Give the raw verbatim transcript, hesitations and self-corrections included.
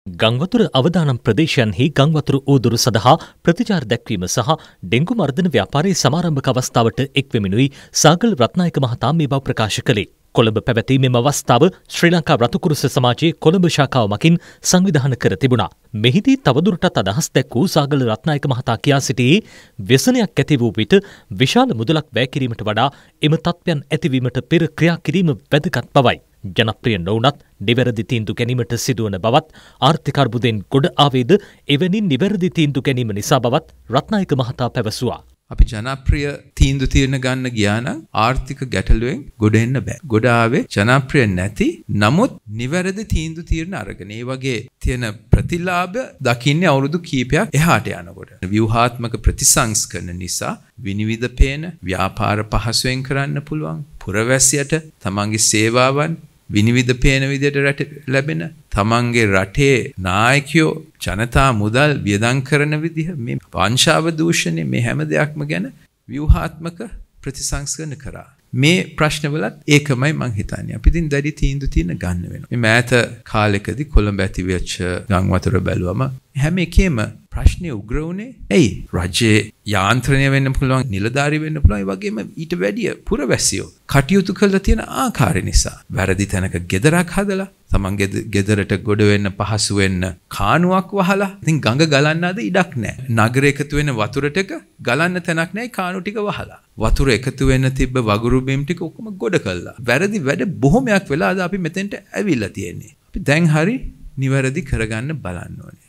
ගංවතුර අවදානම් ප්‍රදේශයන්හි ගංවතුර ඌදුරු සඳහා ප්‍රතිචාර දැක්වීම සහ ඩෙංගු මර්ධන ව්‍යාපාරයේ සමාරම්භක අවස්ථාවට එක්වෙමිනුයි සාගල් රත්නායක මහතා මේ බව ප්‍රකාශ කළේ. කොළඹ පැවැති මෙම අවස්ථාව ශ්‍රී ලංකා රතුකුරුස සමාජයේ කොළඹ ශාඛාව මගින් සංවිධානය කර තිබුණා. මෙහිදී තවදුරටත් අදහස් දැක්වූ සාගල් රත්නායක මහතා කියා සිටියේ ව්‍යසනයක් ඇති වූ විට විශාල මුදලක් වැය කිරීමට වඩා එම තත්ත්වයන් ඇතිවීමට පෙර ක්‍රියා කිරීම වැදගත් බවයි. ජනප්‍රිය නොවුනත් නිවැරදි තීන්දු ගැනීමට සිදුවන බවත් ආර්ථික අර්බුදයෙන් ගොඩ ආවේද එවැනි නිවැරදි තීන්දු ගැනීම නිසා බවත් රත්නායක මහතා පැවසුවා. අපි ජනප්‍රිය තීන්දුව తీරන ගන්න ගියා නම් ආර්ථික ගැටලුවෙන් ගොඩ එන්න බෑ. ගොඩ ආවේ ජනප්‍රිය නැති නමුත් නිවැරදි තීන්දුව తీරන අරගෙන. ඒ වගේ තියෙන ප්‍රතිලාභ දකින්නේ අවුරුදු කීපයක් එහාට යනකොට. ව්‍යුහාත්මක ප්‍රතිසංස්කරණ නිසා විනිවිද පේන ව්‍යාපාර පහසුවෙන් කරන්න පුළුවන්. පුරවැසියට තමන්ගේ සේවාවන් විනිවිද පේන විදිහට රට ලැබෙන තමන්ගේ රටේ නායකයෝ ජනතා මුදල් වියදම් කරන විදිහ මේ වංශාව දූෂණය මේ හැම දෙයක්ම ගැන ව්‍යුහාත්මක ප්‍රතිසංස්කරණ කරා. මේ ප්‍රශ්නවලත් ඒකමයි මං හිතන්නේ. අපි ඉතින් දැඩි තීන්දුව තියෙන ගන්න වෙනවා. මේ මෑත කාලෙකදී කොළඹ ඇති වෙච්ච ගම් වතුර බැලුවම හැම එකෙම ප්‍රශ්නේ උග්‍ර වුණේ ඇයි? රජයේ යාන්ත්‍රණය වෙන්න පුළුවන්, නිලධාරී වෙන්න පුළුවන්, ඒ වගේම ඊට වැඩිය පුරවැසියෝ කටයුතු කරලා තියෙන ආකාරය නිසා. වැරදි තැනක ගෙදරක් හදලා, තමන්ගේ ගෙදරට ගොඩ වෙන්න පහසු වෙන්න කානුවක් වහලා, ඉතින් ගඟ ගලන්න අද ඉඩක් නැහැ. නගර එකතු වෙන වතුර ටික ගලන්න තැනක් නැහැ, කානු ටික වහලා. වතුර එකතු වෙන්න තිබ්බ වගුරු බිම් ටික ඔක්කොම ගොඩ කළා. වැරදි වැඩ බොහොමයක් වෙලා අද අපි මෙතෙන්ට ඇවිල්ලා තියෙන්නේ. අපි දැන් හරි නිවැරදි කරගන්න බලන්න ඕනේ.